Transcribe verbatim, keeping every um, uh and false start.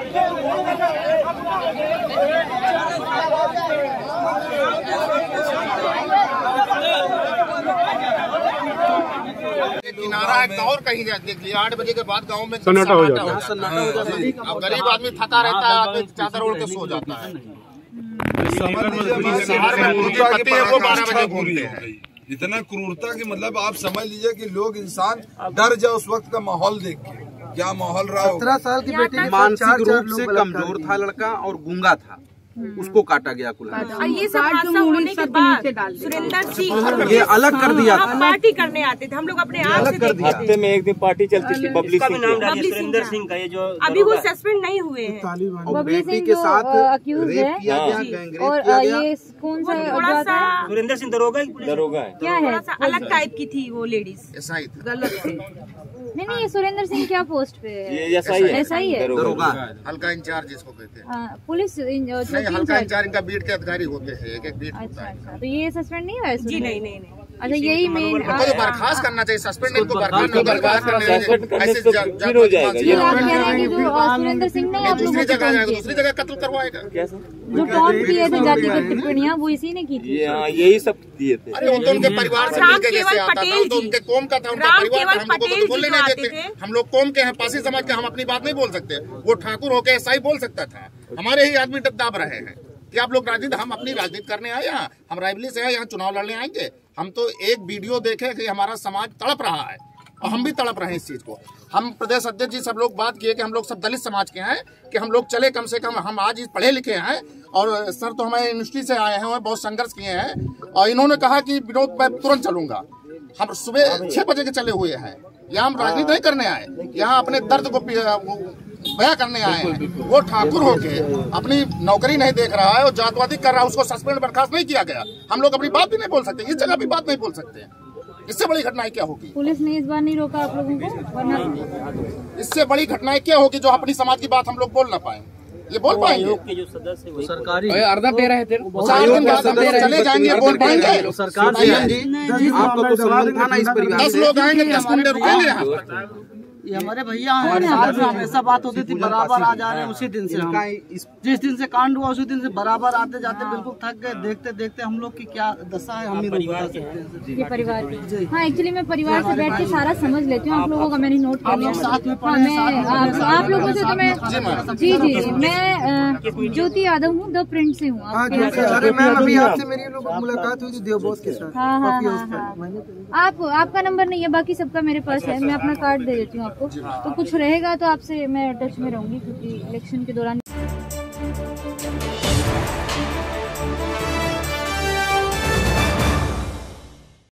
किनारा है और कहीं देख लिया, आठ बजे के बाद गांव में सन्नाटा हो जाता है। अब गरीब आदमी थका रहता है, आदमी चादर ओढ़ के सो जाता है। वो बारह बजे घूमते हैं। इतना क्रूरता की मतलब आप समझ लीजिए कि लोग इंसान डर जाए उस वक्त का माहौल देख के। क्या माहौल रहा हो। सत्रह साल की बेटी मानसिक रूप से कमजोर था लड़का और गूंगा था, उसको काटा गया कुल्हाड़ी। और ये सब हादसा होने के बाद सुरेंद्र सिंह ये अलग कर दिया था। पार्टी करने आते थे, हम लोग अपने आप से देखते थे। हफ्ते में एक दिन पार्टी चलती थी बबली सिंह की। सुरेंद्र सिंह का ये जो अभी वो सस्पेंड नहीं हुए हैं। और बेटी के साथ अक्यूज है और ये कौन सा थोड़ा सा सुरेंद्र सिंह दरोगा दरोगा है, क्या है, थोड़ा सा अलग टाइप की थी वो लेडीज, ऐसा ही गलत थे। नहीं नहीं, ये सुरेंद्र सिंह क्या पोस्ट पे है? ये ऐसा ही है, ऐसा ही है, दरोगा हल्का इंचार्ज जिसको कहते हैं। हाँ, पुलिस नहीं, हल्का इंचार्ज इनका बीट के अधिकारी होते हैं, एक एक बीट होता अच्छा है। अच्छा, तो ये सस्पेंड नहीं हुआ? जी नहीं नहीं नहीं। अच्छा, यही मेन उनको तो बर्खास्त करना चाहिए, सस्पेंड इनको बर्खास्त बर्खास्त करने करने से फिर हो जाएगा। ये आप कह रहे हैं कि जो सुरेंद्र सिंह ने आप दूसरी लोगों जगह जाएगा, को दूसरी जगह कत्ल करवाएगा। जो टॉन्ट किए थे जातिगत टिप्पणियां, वो इसी ने की थी। यही सब दिए थे। अरे वो तो उनके परिवार से मिलकर जैसे आता था, तो उनके कौम का था, उनका परिवार था, हम लोग को तो बोलने नहीं देते। हम लोग कौम के हैं, पासी समाज के, हम अपनी बात नहीं बोल सकते। वो ठाकुर होके ऐसा ही बोल सकता था। हमारे ही आदमी दाब रहे हैं कि आप लोग राजनीति, हम अपनी राजनीति करने आए, यहाँ हम रायबरेली से आए, यहाँ चुनाव लड़ने आएंगे। हम तो एक वीडियो देखे कि हमारा समाज तड़प रहा है और हम भी तड़प रहे हैं इस चीज को। हम प्रदेश अध्यक्ष जी सब लोग बात किए कि हम लोग सब दलित समाज के हैं, कि हम लोग चले कम से कम, हम आज पढ़े लिखे हैं और सर तो हमारे यूनिवर्सिटी से आए हैं और बहुत संघर्ष किए हैं, और इन्होंने कहा कि विनोद मैं तुरंत चलूंगा। हम सुबह छह बजे के चले हुए हैं, यहाँ हम राजनीति नहीं करने आए, यहाँ अपने दर्द को बयां करने आए हैं। वो ठाकुर होके अपनी नौकरी नहीं देख रहा है और जातवादी कर रहा है, उसको सस्पेंड बर्खास्त नहीं किया गया। हम लोग अपनी बात भी नहीं बोल सकते, इस जगह भी बात नहीं बोल सकते। इससे बड़ी घटनाएं क्या होगी? पुलिस ने इस बार नहीं रोका आप लोगों को, वरना इससे बड़ी घटनाएं क्या होगी जो अपनी समाज की बात हम लोग बोल ना पाए? ये बोल पाएंगे? के जो सदस्य सरकारी अर्धा दे रहे थे, चले जाएंगे, बोल पाएंगे? सरकार आपको तो संबंध था ना इस परिवार दस लोग आएंगे, दस गुंडे रुकेंगे यहाँ पर। ये हमारे भैया हमारे साथ में हमेशा बात होती थी, बराबर आ जा रहे हैं। उसी दिन से हम जिस दिन से कांड हुआ उसी दिन से बराबर आते जाते बिल्कुल थक गए। देखते देखते हम लोग की क्या दशा है हम ही लोग बता सकते हैं। ये परिवार की, हाँ एक्चुअली मैं परिवार से बैठ के सारा समझ लेती हूँ। आप लोगों का मैंने नोट कर लिया साथ में हाँ, मैं आप लोगों से तो मैं जी जी मैं ज्योति यादव हूँ, द प्रिंट से हूँ। मैम अभी आपसे मेरी मुलाकात हुई थी देव बॉस के साथ। हाँ हाँ हाँ, आप आपका नंबर नहीं है, बाकी सबका मेरे पास है। मैं अपना कार्ड दे देती हूँ आपको, तो कुछ रहेगा तो आपसे मैं टच में रहूंगी, क्योंकि इलेक्शन के दौरान